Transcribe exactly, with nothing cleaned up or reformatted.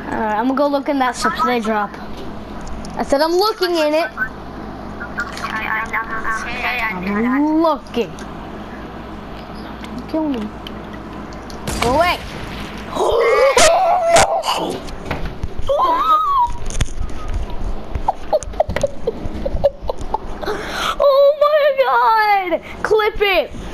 Alright, I'm gonna go look in that supply drop. I said I'm looking in it. I'm looking. Kill me. Go away. Oh my god! Clip it!